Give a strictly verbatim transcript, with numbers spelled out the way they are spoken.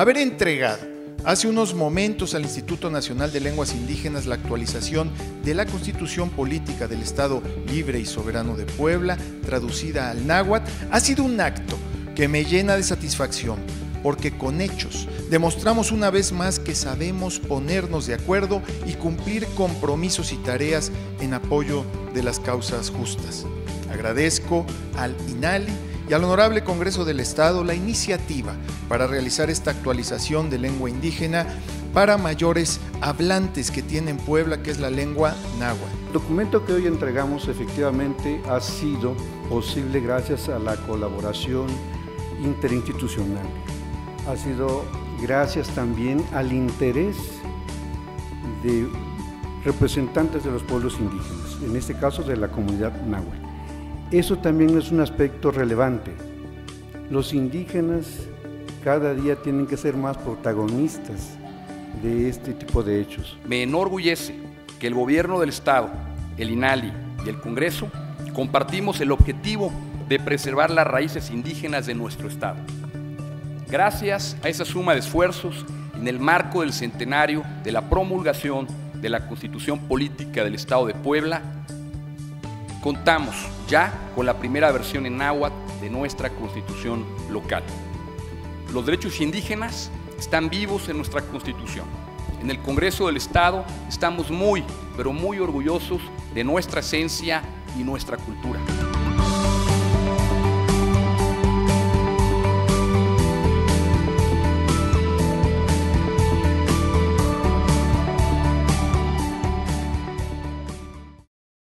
Haber entregado hace unos momentos al Instituto Nacional de Lenguas Indígenas la actualización de la Constitución Política del Estado Libre y Soberano de Puebla, traducida al náhuatl, ha sido un acto que me llena de satisfacción, porque con hechos demostramos una vez más que sabemos ponernos de acuerdo y cumplir compromisos y tareas en apoyo de las causas justas. Agradezco al INALI y al Honorable Congreso del Estado la iniciativa para realizar esta actualización de lengua indígena para mayores hablantes que tiene en Puebla, que es la lengua náhuatl. El documento que hoy entregamos efectivamente ha sido posible gracias a la colaboración interinstitucional. Ha sido gracias también al interés de representantes de los pueblos indígenas, en este caso de la comunidad náhuatl. Eso también es un aspecto relevante. Los indígenas cada día tienen que ser más protagonistas de este tipo de hechos. Me enorgullece que el Gobierno del Estado, el INALI y el Congreso compartimos el objetivo de preservar las raíces indígenas de nuestro Estado. Gracias a esa suma de esfuerzos, en el marco del centenario de la promulgación de la Constitución Política del Estado de Puebla, contamos ya con la primera versión en náhuatl de nuestra Constitución local. Los derechos indígenas están vivos en nuestra Constitución. En el Congreso del Estado estamos muy, pero muy orgullosos de nuestra esencia y nuestra cultura.